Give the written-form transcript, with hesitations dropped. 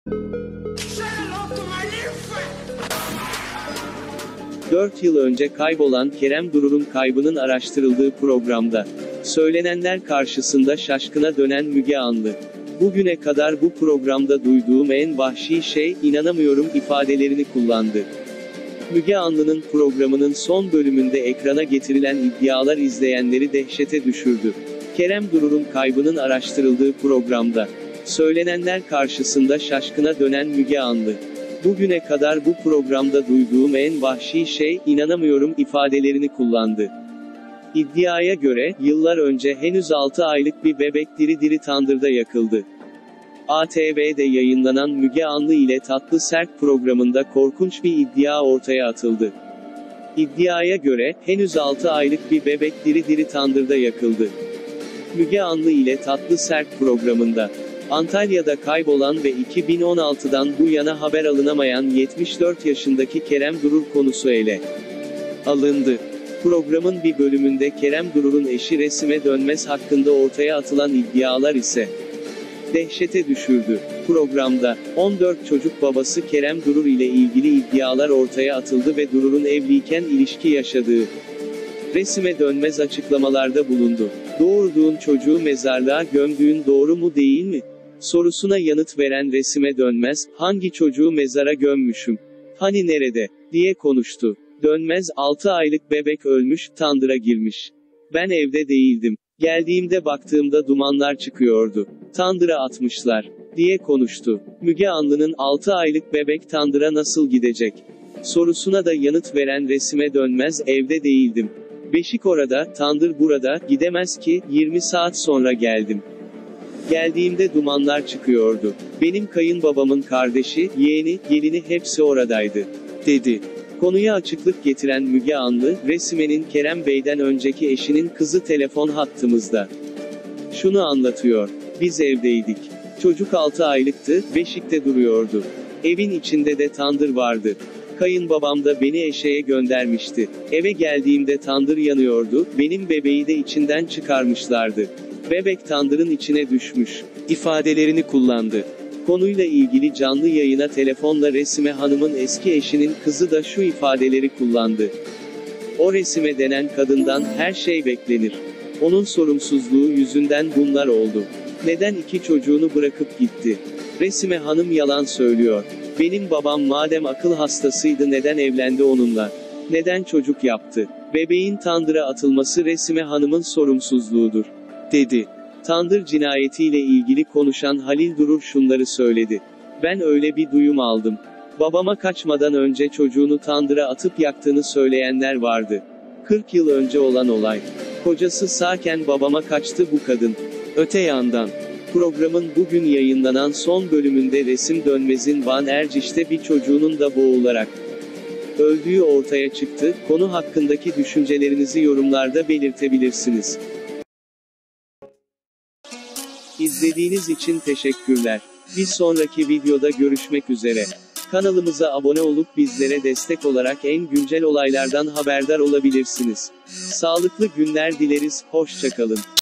4 yıl önce kaybolan Kerem Durur'un kaybının araştırıldığı programda söylenenler karşısında şaşkına dönen Müge Anlı. Bugüne kadar bu programda duyduğum en vahşi şey, inanamıyorum ifadelerini kullandı. Müge Anlı'nın programının son bölümünde ekrana getirilen iddialar izleyenleri dehşete düşürdü. Kerem Durur'un kaybının araştırıldığı programda söylenenler karşısında şaşkına dönen Müge Anlı. Bugüne kadar bu programda duyduğum en vahşi şey, inanamıyorum ifadelerini kullandı. İddiaya göre, yıllar önce henüz 6 aylık bir bebek diri diri tandırda yakıldı. ATV'de yayınlanan Müge Anlı ile Tatlı Sert programında korkunç bir iddia ortaya atıldı. İddiaya göre, henüz 6 aylık bir bebek diri diri tandırda yakıldı. Müge Anlı ile Tatlı Sert programında Antalya'da kaybolan ve 2016'dan bu yana haber alınamayan 74 yaşındaki Kerem Durur konusu ele alındı. Programın bir bölümünde Kerem Durur'un eşi Resime Dönmez hakkında ortaya atılan iddialar ise dehşete düşürdü. Programda 14 çocuk babası Kerem Durur ile ilgili iddialar ortaya atıldı ve Durur'un evliyken ilişki yaşadığı Resime Dönmez açıklamalarda bulundu. Doğurduğun çocuğu mezarlığa gömdüğün doğru mu değil mi? Sorusuna yanıt veren Resime Dönmez, hangi çocuğu mezara gömmüşüm? Hani nerede? Diye konuştu. Dönmez, 6 aylık bebek ölmüş, tandıra girmiş. Ben evde değildim. Geldiğimde baktığımda dumanlar çıkıyordu. Tandıra atmışlar. Diye konuştu. Müge Anlı'nın 6 aylık bebek tandıra nasıl gidecek? Sorusuna da yanıt veren Resime Dönmez, evde değildim. Beşik orada, tandır burada, gidemez ki, 20 saat sonra geldim. Geldiğimde dumanlar çıkıyordu. Benim kayınbabamın kardeşi, yeğeni, gelini hepsi oradaydı. Dedi. Konuya açıklık getiren Müge Anlı, Resime'nin Kerem Bey'den önceki eşinin kızı telefon hattımızda şunu anlatıyor. Biz evdeydik. Çocuk 6 aylıktı, beşikte duruyordu. Evin içinde de tandır vardı. Kayınbabam da beni eşeğe göndermişti. Eve geldiğimde tandır yanıyordu, benim bebeği de içinden çıkarmışlardı. Bebek tandırın içine düşmüş ifadelerini kullandı. Konuyla ilgili canlı yayına telefonla Resime Hanım'ın eski eşinin kızı da şu ifadeleri kullandı. O Resime denen kadından her şey beklenir. Onun sorumsuzluğu yüzünden bunlar oldu. Neden 2 çocuğunu bırakıp gitti? Resime Hanım yalan söylüyor. Benim babam madem akıl hastasıydı neden evlendi onunla? Neden çocuk yaptı? Bebeğin tandıra atılması Resime Hanım'ın sorumsuzluğudur, dedi. Tandır cinayetiyle ilgili konuşan Halil Durur şunları söyledi. Ben öyle bir duyum aldım. Babama kaçmadan önce çocuğunu tandıra atıp yaktığını söyleyenler vardı. 40 yıl önce olan olay. Kocası sağken babama kaçtı bu kadın. Öte yandan, programın bugün yayınlanan son bölümünde Resim Dönmez'in Van Erciş'te bir çocuğunun da boğularak öldüğü ortaya çıktı. Konu hakkındaki düşüncelerinizi yorumlarda belirtebilirsiniz. İzlediğiniz için teşekkürler. Bir sonraki videoda görüşmek üzere. Kanalımıza abone olup bizlere destek olarak en güncel olaylardan haberdar olabilirsiniz. Sağlıklı günler dileriz, hoşça kalın.